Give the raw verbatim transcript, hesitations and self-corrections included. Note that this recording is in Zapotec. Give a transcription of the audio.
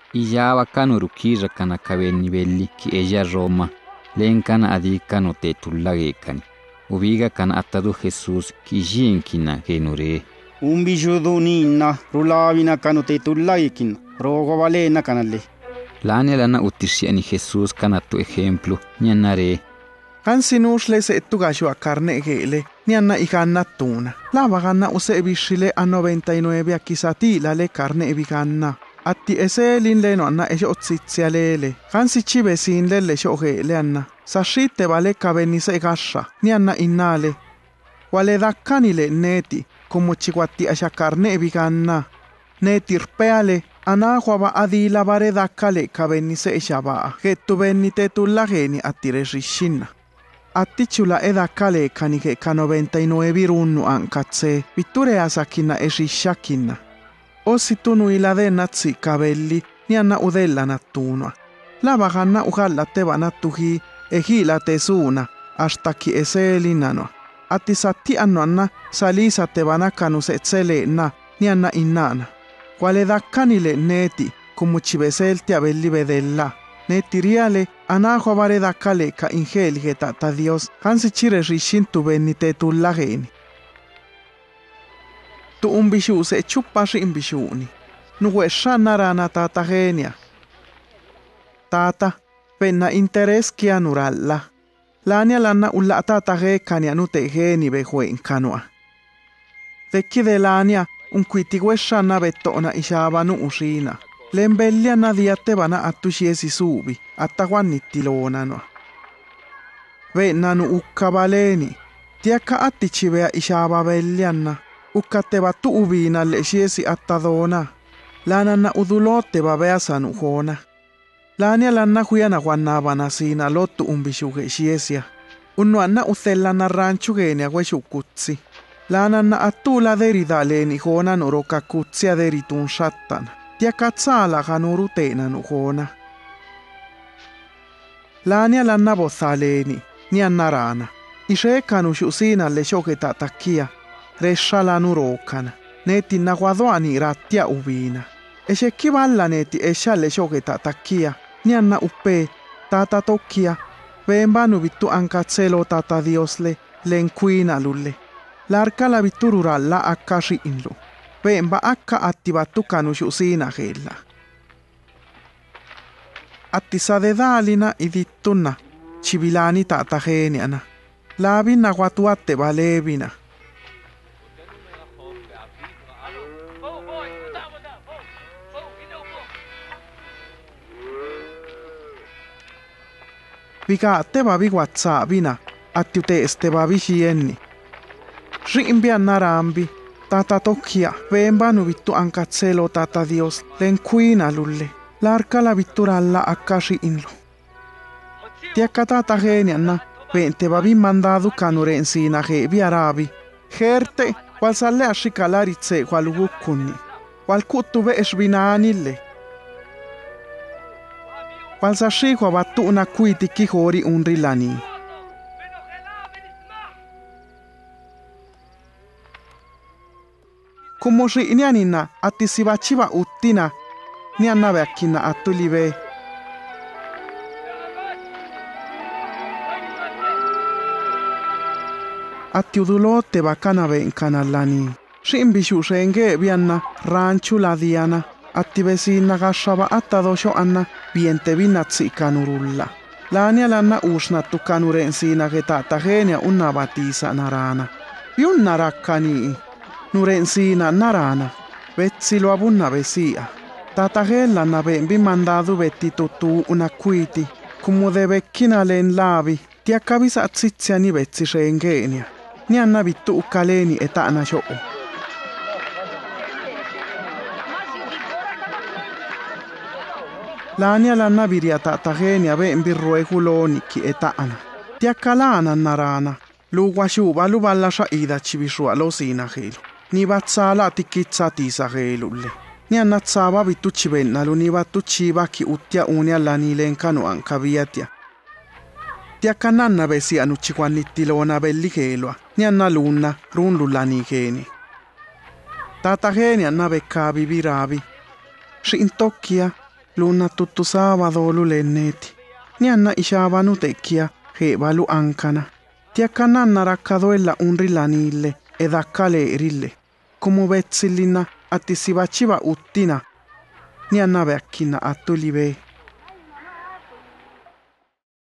Iyawa kanu rukira kana kabeni belli ki ella Roma. Len kana adi kanu te tullagekani. Ubiga kana atadu Jesús ki jinkina genure. Umbijudu ninna rulavina kanu te tullagekin. Rogo valena kanale. Lani lana utisiani Jesús kana tu ejemplo nianare. Kansinusle se tugashu a carne gele, nianna ikanna tuna. Lava ganna use bishile a noventa y nueve a kisatila le carne ebiganna. Atti eselin le nonna esho otsitsia lele. Kansi chibe sin le lesho gele anna. Sashite vale kavenise gasha, nianna innale. Wale dakkanile neti, como chiquatti asha carne ebiganna. Neti rpeale. Anahuava adila vare dakkale kavenise eshabaa. Gettu vennite tulla geni attire rishinna. Attichula edakkale kanike ka noventa y nueve runnu ankatse. Vitture asakkinna esishakkinna. Ossi tunu ilade natsi kabelli nianna udella nattunua. Lava ganna ugallatteva nattuhi ehila tesuna astakki eseelinnanoa. Atti satti annoanna salisattevana kanu setseleenna nianna innana. Quale dakkanile neti, como chiveselti a belli vedella. Neti riale, anajo vare dakkale ka ingelige tata Dios, hansi chire rishin tu benite tu lageni. Tu un bishu se chupashi in bishuni. Nuwesha narana tata genia. Tata, penna interes kia nuralla. Lania lanna ulla tata ge kania nute geni behuen kanua. Vecchi de lania, un quitiguescianna vettona isciavanu uscina. L'embellianna diattevana attusciesi subi, attaquannittilonano. Vennanu ukkavaleni, tiakka atticivea isciava bellianna, ukkatteva tu uvina le sciesi attadona. Lananna udulotteva veasanu hona. Lania lanna huiana guannavana sina lottu umbisuge sciesia. Unnuanna uthellanna ranchugenia guesciuccuzzi. Lananna attula derida leni hona noroka kutsia deritun shattana. Tia katsala kanuru tenanu hona. Lania lanna botha leni, nianna rana. Ishe kanu shusina le shoketa takkia. Resha lanu rokana. Neti naguadoani rattia uvina. Eshe kivalla neti esha le shoketa takkia. Nianna uppe, tata tokkia. Vembanu vittu ankatselo tata diosle, lenkuina lulle. L'arca vittururalla akka shi'inlu. Vemba akka attivattu kanushu siina heella. Atti sadedaalina idittunna. Chivilani tata heeniana. Laabinna guatuatte valevina. Vigaatte vavi WhatsAppina. Atti uteste vavi shienni. Rimbianna rambi, tata tokkia, vembanu vittu ankatselo tata Dios, lenkuina lulle, l'arca la vitturalla akkashi inlu. Tiakka tata genianna, venteva vi mandadu kanurensina he vi arabi. Herte, qual salle ashikalaritse qual wukkunni, qual kuttu ve esbinaanille. Qual sashikwa vattu una kuiti kihori unrillani. Como si nianina atti si vaciva uttina, nianna vecchina attulive. Atti udulotte vaccana vencanallani. Shimbishu shenge vianna ranchu la diana. Atti vesinna gasciava attadosho anna viente vinazzi canurulla. Lania lanna usnattu canurensina che tata genia una batisa narana. Yunna raccanii. Nurensina narana, vezzilo avunna vesia. Tatagella na vembi mandadu vetti tuttu una quiti, come de vecchina len lavi, ti accavisa ziziani vezzi scengenia. Ni anna vittu uccaleni e tana sho. Lania lanna viria tatagenia vembi rueculoni chi e tana. Ti accalana narana, lu guasciuva lu valla shaida civisua lo sina gelo. Ni vazzala tikkizzati sagelulle. Ni annazzava vittucci pennalu ni vattucci vacchi uttia uni all'anilencano anca viatia. Ti accannanna vesi anucci quannittilona belli cheloa. Ni annalunna runlullani cheni. Tata cheni anna veccavi viravi. Shintocchia. Luna tuttu saavadolu lenneti. Nianna ishavanu tekkiä heevalu ankana. Tiakka nanna rakkadoilla unrillanille edakka leerille. Kumu vetsillinna atti sivachiva uttina. Nianna väkkinna attu livee.